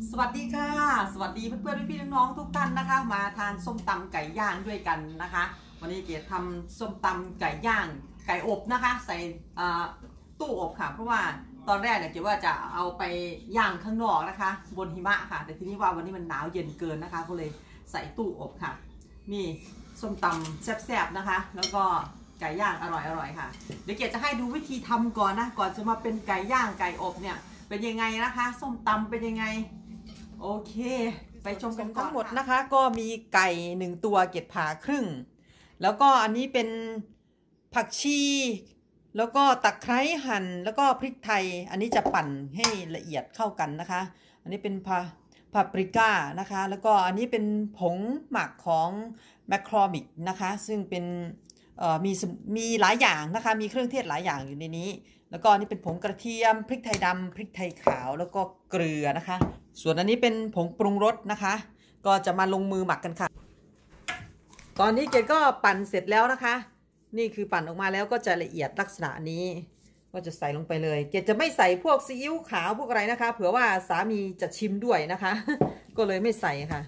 สวัสดีค่ะสวัสดีเพื่อนๆพี่ๆน้องๆทุกท่านนะคะมาทานส้มตำไก่ย่างด้วยกันนะคะวันนี้เกียรติทำส้มตำไก่ย่างไก่อบนะคะใส่ตู้อบค่ะเพราะว่าตอนแรกเนี่ยเกียรติว่าจะเอาไปย่างข้างนอกนะคะบนหิมะค่ะแต่ทีนี้ว่าวันนี้มันหนาวเย็นเกินนะคะก็เลยใส่ตู้อบค่ะนี่ส้มตำแซ่บๆนะคะแล้วก็ไก่ย่างอร่อยๆค่ะเดี๋ยวเกียรติจะให้ดูวิธีทำก่อนนะก่อนจะมาเป็นไก่ย่างไก่อบเนี่ยเป็นยังไงนะคะส้มตำเป็นยังไงโอเคไปชมกันทั้งหมดนะคะก็มีไก่1ตัวเก็บผ่าครึ่งแล้วก็อันนี้เป็นผักชีแล้วก็ตะไคร้หั่นแล้วก็พริกไทยอันนี้จะปั่นให้ละเอียดเข้ากันนะคะอันนี้เป็นพาปริก้านะคะแล้วก็อันนี้เป็นผงหมักของแมคคอมิกนะคะซึ่งเป็นมีหลายอย่างนะคะมีเครื่องเทศหลายอย่างอยู่ในนี้แล้วก็อันนี้เป็นผงกระเทียมพริกไทยดำพริกไทยขาวแล้วก็เกลือนะคะส่วนอันนี้เป็นผงปรุงรสนะคะก็จะมาลงมือหมักกันค่ะตอนนี้เกดก็ปั่นเสร็จแล้วนะคะนี่คือปั่นออกมาแล้วก็จะละเอียดลักษณะนี้ก็จะใส่ลงไปเลยเกดจะไม่ใส่พวกซีอิ๊วขาวพวกอะไรนะคะเผื่อว่าสามีจะชิมด้วยนะคะก็เลยไม่ใส่ค่ะ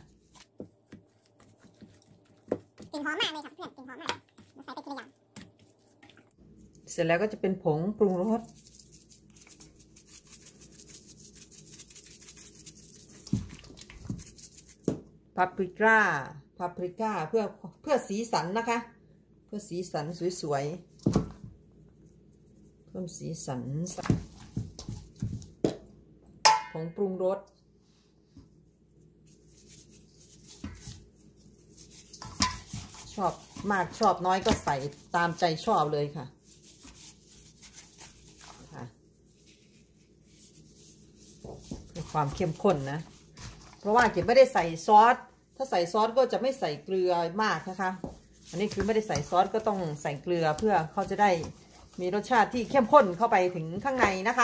กลิ่นหอมมากเลยค่ะเพื่อนกลิ่นหอมมากใส่ไปทีละอย่างเสร็จแล้วก็จะเป็นผงปรุงรสพาปริก้าเพื่อสีสันนะคะเพื่อสีสันสวยๆเพิ่มสีสันผงปรุงรสชอบมากชอบน้อยก็ใส่ตามใจชอบเลยค่ะเพื่อความเข้มข้นนะเพราะว่าเก็บไม่ได้ใส่ซอสถ้าใส่ซอสก็จะไม่ใส่เกลือมากนะคะอันนี้คือไม่ได้ใส่ซอสก็ต้องใส่เกลือเพื่อเขาจะได้มีรสชาติที่เข้มข้นเข้าไปถึงข้างในนะคะ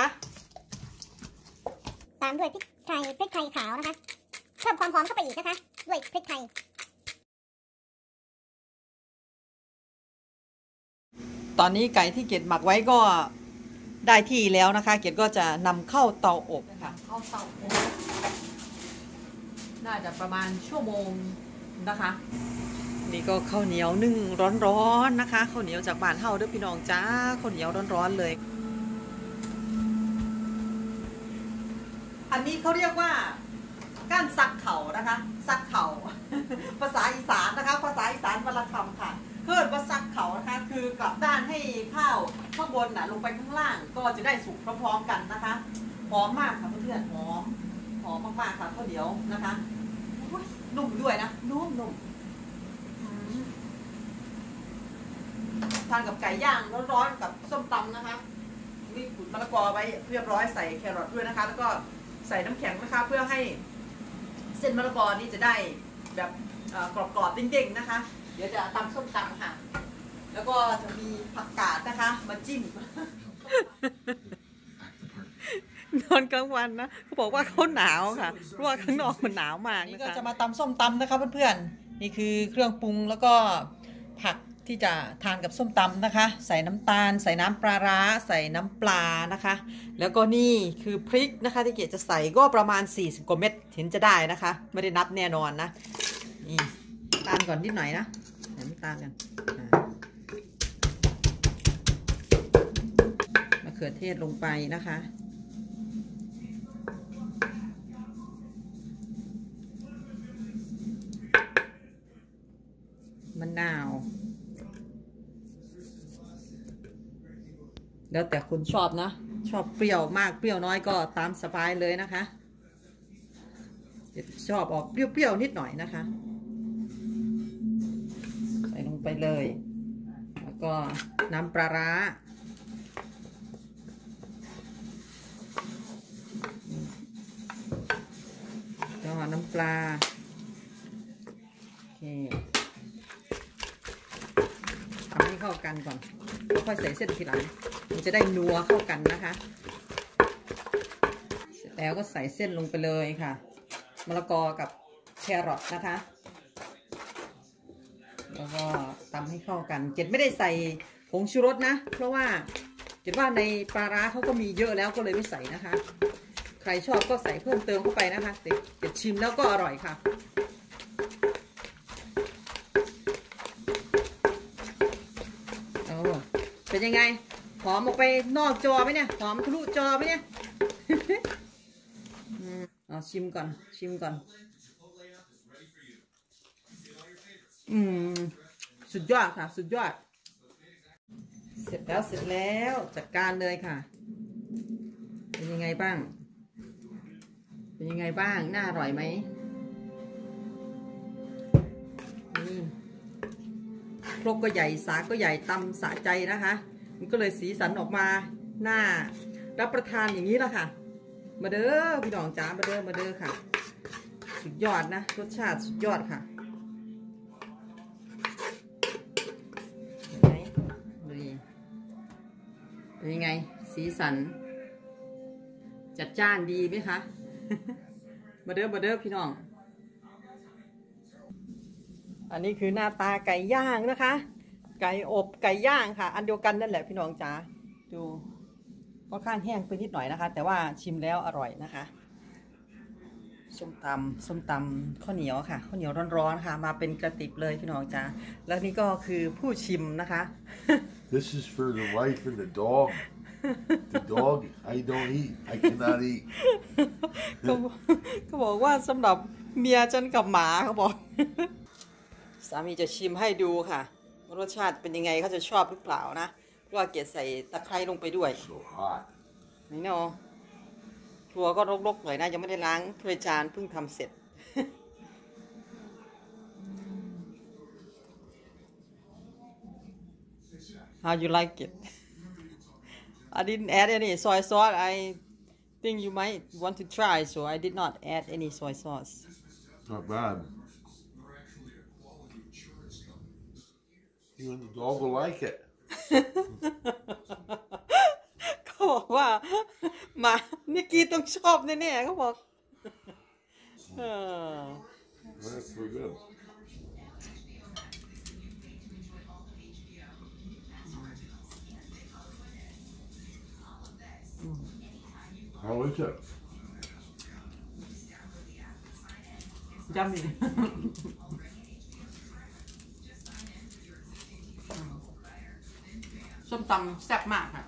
ตามด้วยพริกไทยขาวนะคะเพิ่มความหอมเข้าไปอีกนะคะด้วยพริกไทยตอนนี้ไก่ที่เกดหมักไว้ก็ได้ที่แล้วนะคะเกดก็จะนำเข้าเตาอบค่ะเข้าเตาอบน่าจะประมาณชั่วโมงนะคะนี่ก็ข้าวเหนียวนึ่งร้อนๆนะคะข้าวเหนียวจากบ้านเฮาเด้อพี่น้องจ้าข้าวเหนียวร้อนๆเลยอันนี้เขาเรียกว่าก้านซักเข่านะคะซักเข่า ภาษาอีสานนะคะภาษาอีสานวรรณคำค่ะเพื่อว่าซักเข่านะคะคือกลับด้านให้ข้าวข้างบนลงไปข้างล่างก็จะได้สุกพร้อมๆกันนะคะหอมมากค่ะเพื่อนๆหอมมากๆค่ะข้าวเหนียวนะคะนุ่มด้วยนะนุ่มทานกับไก่ย่างร้อนๆกับส้มตำนะคะนี่ขูดมะละกอไว้เรียบร้อยใส่แครอทด้วยนะคะแล้วก็ใส่น้ำแข็งนะคะเพื่อให้เส้นมะละกอนี่จะได้แบบกรอบๆเด้งๆนะคะเดี๋ยวจะตำส้มตำค่ะแล้วก็จะมีผักกาดนะคะมาจิ้มนอนกลางวันนะเขาบอกว่าเขาหนาวค่ะเพราะว่าข้างนอกมันหนาวมากนี่ก็จะมาตำส้มตำนะคะเพื่อนๆนี่คือเครื่องปรุงแล้วก็ผักที่จะทานกับส้มตำนะคะใส่น้ำตาลใส่น้ำปลาร้าใส่น้ำปลานะคะแล้วก็นี่คือพริกนะคะที่เกดจะใส่ก็ประมาณ40 กว่าเม็ดเห็นจะได้นะคะไม่ได้นับแน่นอนนะนี่ตาลก่อนนิดหน่อยนะใส่น้ำตาลกันมะเขือเทศลงไปนะคะมะนาวแล้วแต่คุณชอบนะชอบเปรี้ยวมากเปรี้ยวน้อยก็ตามสบายเลยนะคะชอบออกเปรี้ยวๆนิดหน่อยนะคะใส่ลงไปเลยแล้วก็น้ำปลาร้าก็น้ำปลาโอเคทำให้เข้ากันก่อนค่อยใส่เส้นทีหลังมันจะได้นัวเข้ากันนะคะเสร็จแล้วก็ใส่เส้นลงไปเลยค่ะมะละกอกับแครอทนะคะแล้วก็ตำให้เข้ากันเกดไม่ได้ใส่ผงชูรสนะเพราะว่าเกดว่าในปลาร้าเขาก็มีเยอะแล้วก็เลยไม่ใส่นะคะรชอบก็ใส่เพิ่มเติมเข้าไปนะคะแต่ชิมแล้วก็อร่อยค่ะโอ้เป็นยังไงหอมออกไปนอกจอไหมเนี่ยหอมทะลุจอไหมเนี่ย เอาชิมก่อนสุดยอดค่ะสุดยอดเสร็จแล้วจัดการเลยค่ะเป็นยังไงบ้างน่าอร่อยไหมนี่ครกก็ใหญ่สากก็ใหญ่ตำสะใจนะคะมันก็เลยสีสันออกมาน่ารับประทานอย่างนี้แหละค่ะมาเด้อพี่น้องจ๋ามาเด้อค่ะสุดยอดนะรสชาติสุดยอดค่ะเป็นยังไงสีสันจัดจ้านดีไหมคะ มาเด้อพี่น้องอันนี้คือหน้าตาไก่ย่างนะคะไก่อบไก่ย่างค่ะอันเดียวกันนั่นแหละพี่น้องจ๋าดูก็ข้างแห้งไปนิดหน่อยนะคะแต่ว่าชิมแล้วอร่อยนะคะส้มตำข้าวเหนียวค่ะข้าวเหนียวร้อนๆค่ะมาเป็นกระติบเลยพี่น้องจ๋าแล้วนี่ก็คือผู้ชิมนะคะ This is for the wife and the dog. The dog, I don't eat. I cannot eat. เขาบอกว่าสำหรับเมียฉันกับหมาเขาบอก สามีจะชิมให้ดูค่ะว่ารสชาติเป็นยังไงเขาจะชอบหรือเปล่านะเพราะว่าเกศใส่ตะไคร้ลงไปด้วย So hot. นี่เนาะครัวก็รกๆหน่อยนะยังไม่ได้ล้างถ้วยจานเพิ่งทำเสร็จ How you like it? I didn't add any soy sauce. I think you might want to try, so I did not add any soy sauce. Not bad. You and the dog will like it. เขาบอกว่าหมานิกกี้ต้องชอบแน่ๆเขาบอก That's pretty good. How is it? Yummy. ส้มตำแซ่บมากค่ะ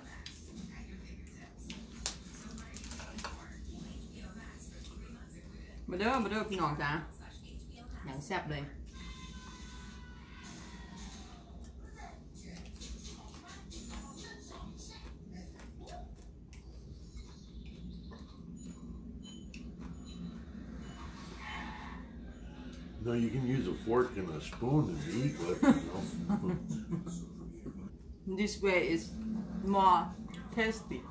มาเด้อพี่น้องจ้าอย่างแซ่บเลย No, you can use a fork and a spoon and eat with it, you know. This way is more tasty.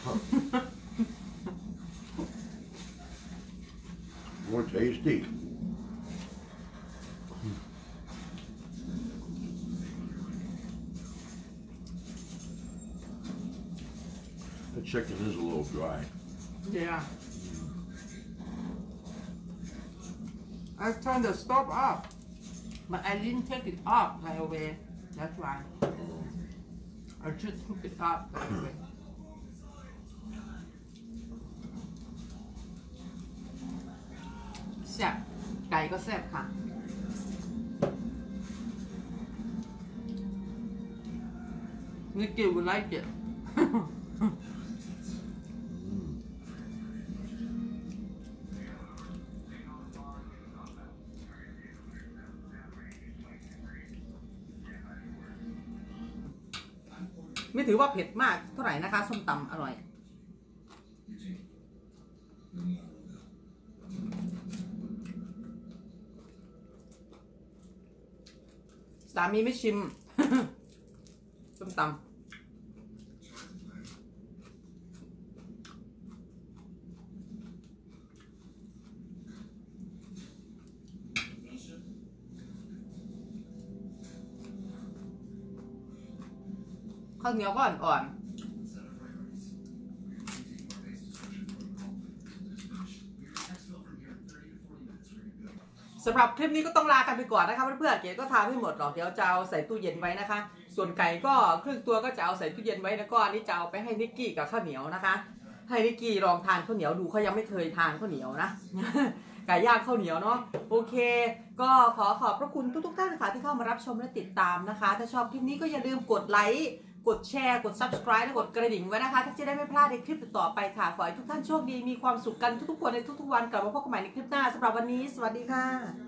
More tasty. The chicken is a little dry. Yeah. I turned the stove off, but I didn't take it off right away. That's why. I just took it off right away. แซ่บไก่ก็แซ่บค่ะ Nikki would like it. ไม่ถือว่าเผ็ดมากเท่าไหร่นะคะส้มตำอร่อยสามีไม่ชิม ส้มตำข้าวเหนียวก็อ่อนๆสำหรับคลิปนี้ก็ต้องลากันไปก่อนนะคะเพื่อนๆเก๋ก็ทานไม่หมดหรอกเดี๋ยวจะเอาใส่ตู้เย็นไว้นะคะส่วนไก่ก็ครึ่งตัวก็จะเอาใส่ตู้เย็นไว้แล้วก็อันนี้จะเอาไปให้นิกกี้กับข้าวเหนียวนะคะให้นิกกี้ลองทานข้าวเหนียวดูเขายังไม่เคยทานข้าวเหนียวนะ ไก่ย่างข้าวเหนียวเนาะโอเคก็ขอขอบพระคุณทุกท่านค่ะที่เข้ามารับชมและติดตามนะคะถ้าชอบคลิปนี้ก็อย่าลืมกดไลค์กดแชร์กด subscribe และกดกระดิ่งไว้นะคะถ้าจะได้ไม่พลาดในคลิปต่อไปค่ะขอให้ทุกท่านโชคดีมีความสุขกันทุกๆคนในทุกๆวันกลับมาพบกันใหม่ในคลิปหน้าสำหรับวันนี้สวัสดีค่ะ